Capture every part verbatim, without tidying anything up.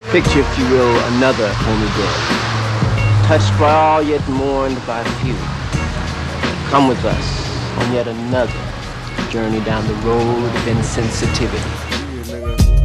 Picture, if you will, another homie dead, touched by all yet mourned by few. Come with us on yet another journey down the road of insensitivity. Yeah,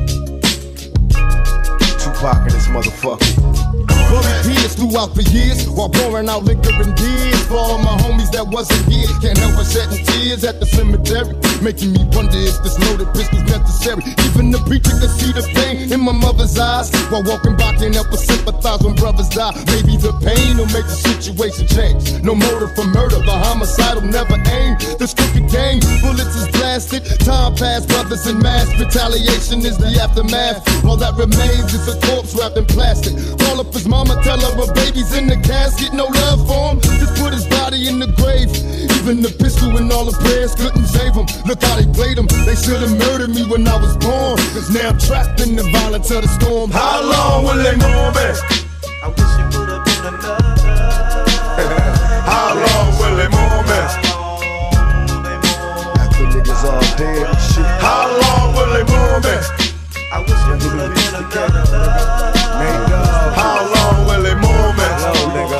nigga. Tupac and this motherfucker. Buried peers throughout the years while pouring out liquor and beers for all my homies that wasn't here. Can't help but shedding tears at the cemetery, making me wonder if this loaded pistol's necessary. Even the preacher could see the pain in my mother's eyes while walking by, can't help but sympathize when brothers die. Maybe the pain will make the situation change. No motive for murder, the homicidal never aim. This crooked game, bullets is blasted, time passed, brothers in mass. Retaliation is the aftermath. All that remains is a corpse wrapped in plastic. Call up his mama, tell her her baby's in the casket. No love for him, just put his body in the grave. Even the pistol and all the prayers couldn't save him. Look how they played him. They should've murdered me when I was born, cause now I'm trapped in the violence of the storm. How long will they mourn me? I wish it would've been another. How long will they mourn me? After niggas all dead and shit. How long will they mourn me? I wish it would've been another. How long will they mourn me? Hello, nigga.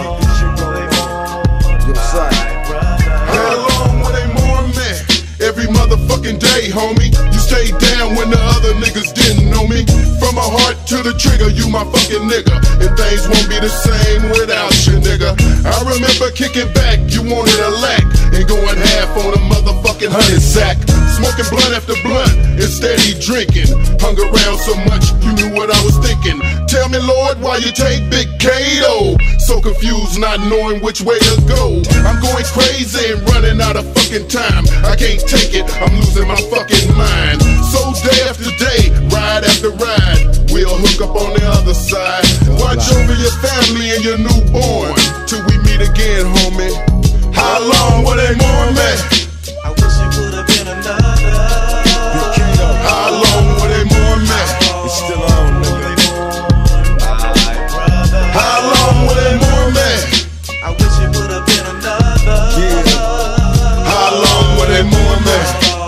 Your side. How long will they mourn me? Every motherfucking day, homie. You stayed down when the other niggas didn't know me. From my heart to the trigger, you my fucking nigga. And things won't be the same without you, nigga. I remember kicking back, you wanted a lack, and going half on a motherfucking honey sack. Smoking blunt after blunt and steady drinking. Hung around so much, you knew what I was thinking. Tell me, Lord, why you take Big Kato? So confused, not knowing which way to go. I'm going crazy and running out of fucking time. I can't take it, I'm losing my fucking mind. So day after day, ride after ride, we'll hook up on the other side. Watch over your family and your newborn till we meet again, homie. How long will they mourn me? I wish it would've been another. How long will they mourn me? It's still on, nigga. How long will they mourn me? I wish it would've been another. Yeah. How long will they mourn me?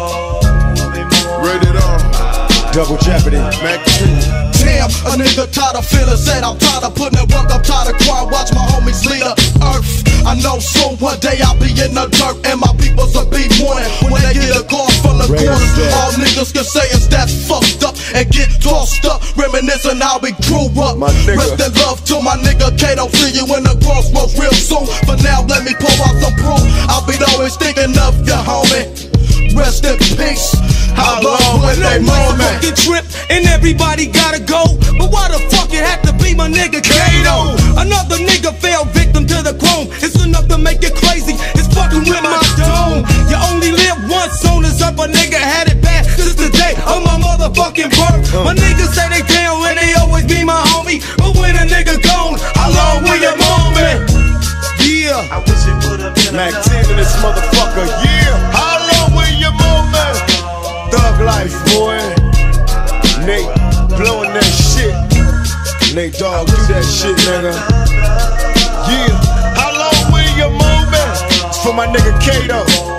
Rated R. Double Jeopardy. Mac two. Damn, a nigga tired of feeling sad. I'm tired of putting it work. I'm tired of crying. Watch my homies lead the earth. I know soon one day I'll be in the dirt and my peoples will be mourning when they get a car full of quarters. All niggas can say is that's fucked up and get tossed up, reminiscing how we grew up. Rest in love to my nigga Kato. See you in the crossroads real soon. For now, let me pull out some proof. I'll be always thinking of ya, homie. Rest in peace. How long will they mourn me? Fucking trip and everybody gotta go, but why the fuck it had to be my nigga Kato? Another nigga fell victim to the chrome. It's enough to make it crazy. It's fucking with my dome. You only live once, soon as up a nigga had it bad. Since the day of my motherfucking birth. My niggas say they down and they always be my homie, but when a nigga gone, how long will you mourn me? Yeah. I wish it would've been Mac another. ten in this motherfucker, yeah. How long will you mourn me? Thug life, boy. Nate blowing that shit. Nate Dogg, do that shit, nigga. Yeah. How long will you mourn me? It's for my nigga Kato.